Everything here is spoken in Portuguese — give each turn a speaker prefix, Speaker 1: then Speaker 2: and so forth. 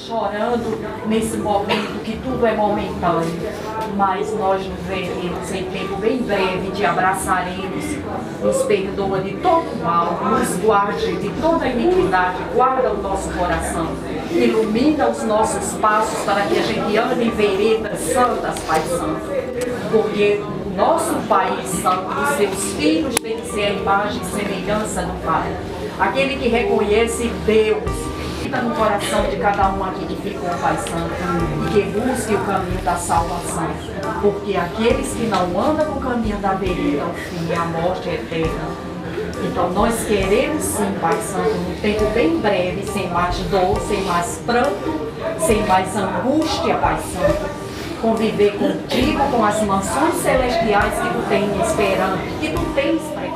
Speaker 1: chorando nesse momento que tudo é momentâneo, mas nós nos veremos em tempo bem breve, te abraçaremos, nos perdoa de todo mal, nos guarde de toda iniquidade, guarda o nosso coração, ilumina os nossos passos para que a gente ande em veredas santas, Pai Santo, porque o nosso país santo, os seus filhos têm que ser a imagem e semelhança do Pai, aquele que reconhece Deus, fica no coração de cada um aqui que ficou, Pai Santo, e que busque o caminho da salvação, porque aqueles que não andam no caminho da vereda, o fim é a morte eterna. Então nós queremos sim, Pai Santo, num tempo bem breve, sem mais dor, sem mais pranto, sem mais angústia, Pai Santo, conviver contigo, com as mansões celestiais que tu tens esperando, que tu tens para